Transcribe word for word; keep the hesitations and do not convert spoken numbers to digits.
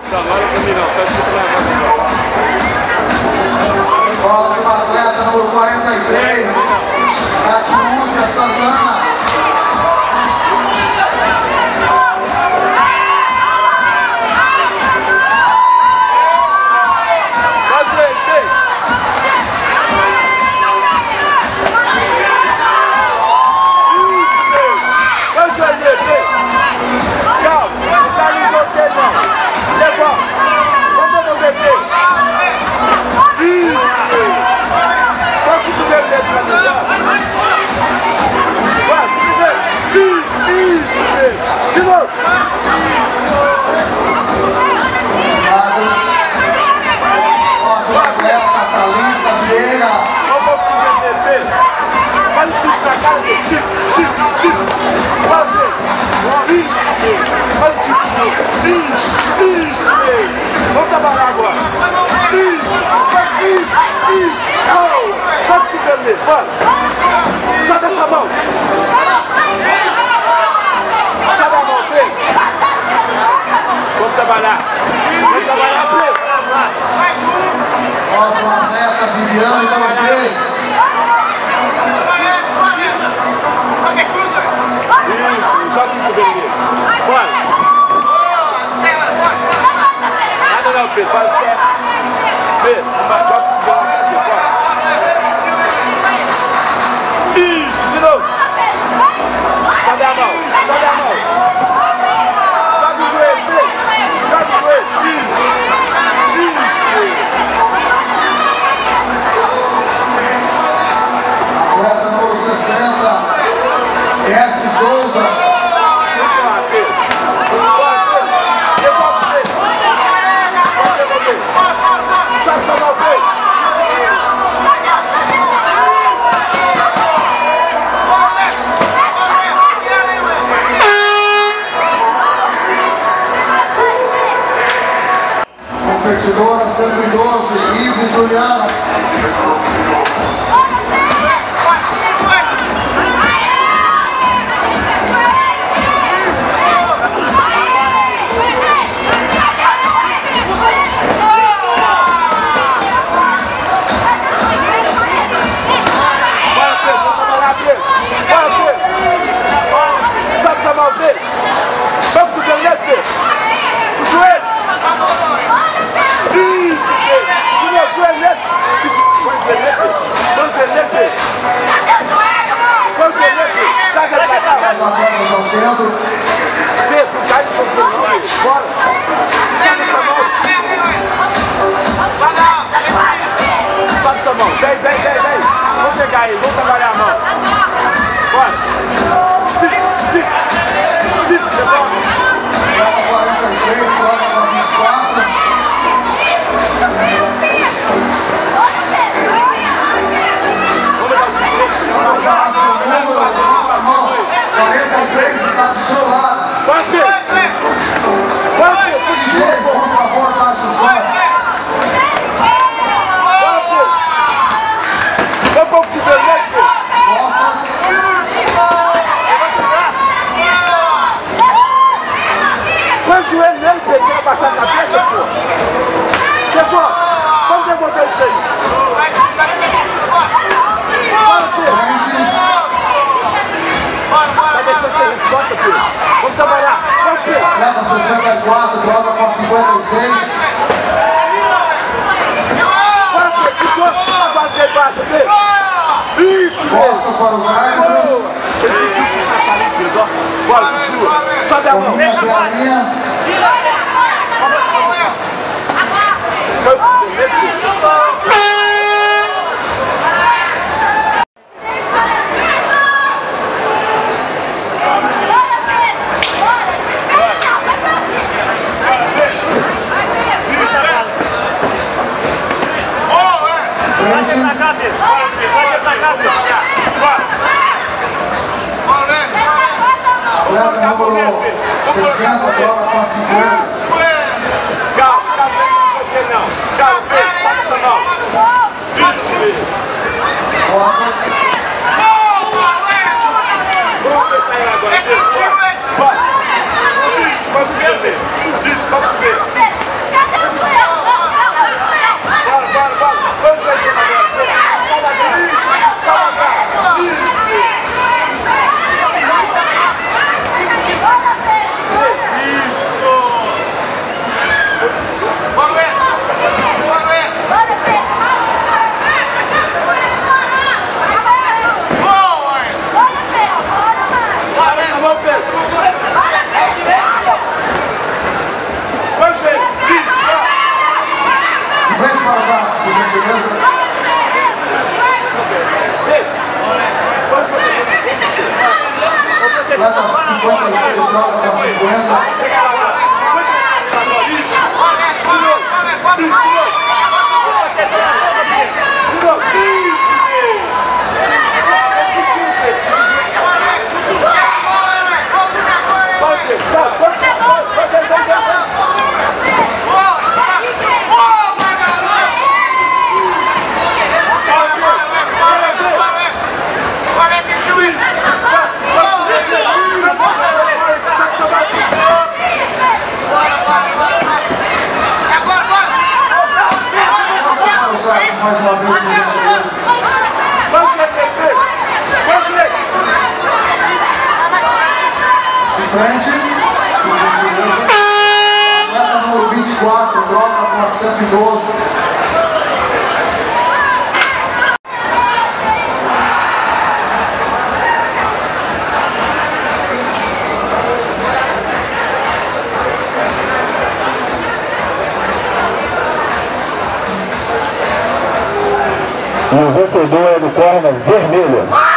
Agora também não, só escuta na voz. Próximo atleta, número quarenta e três, Catiúcia Santana. Vamos trabalhar agora. Vamos se perder. Sobe essa mão. Sobe a mão, Pedro. Vamos trabalhar. Vamos trabalhar, Pedro. Próximo atleta, Viviane Valdez. Isso, joga isso bem. Bora. Não, Pedro, faz o que é. Pedro, vai, joga o que é. Isso, de novo. Sobe a mão, sobe a mão. Joga o joelho, Pedro. Joga o joelho. Isso, isso. Atleta número sessenta, Ed Souza. Competidora cento e doze, Ives Juliana. Vamos ao centro. Pedro, cai no controle. Bora. Pega essa mão. Pega essa mão. Vem, vem, vem, vem. Vamos pegar ele. Vamos trabalhar a mão. Bora. Tira, tira. Tira, devolve. Prova quarenta e três, prova vinte e quatro. Vamos dar o número da mão. quarenta e três está do seu lado. Bate! Bate! D J, por favor, baixe o som. Vamos para o que vermelho! Costas. Põe o joelho nele, Pedro, você vai baixar a cabeça, pô! Pessoal, vamos devolver isso aí! Vai deixar sem resposta, Pedro! Vamos trabalhar! Vamos, Pedro! Atleta sessenta e quatro, prova com cinquenta e seis. Bora, Pedro! Ficou! Agora que baixa, Pedro! Isso, Costas para os árbitros. ele sentiu o chute na cara, hein, Pedro? Bora, continua! Sobe a mão! Tominha pela linha. Foi o vermelho! Atleta número sessenta, prova com cinquenta. Calma, calma, não. Calma, Pedro, passa essa mão. Isso, Pedro. Costas. Vamos pensar aí agora, Pedro. Vai. Isso, vamos ver, Pedro. Isso, vamos ver. gentileza. Atleta cinquenta e seis, troca para cinquenta. Mais uma vez, por gentileza. De frente, por gentileza. Atleta número vinte e quatro, troca com a cento e doze. E o vencedor é do corner vermelho.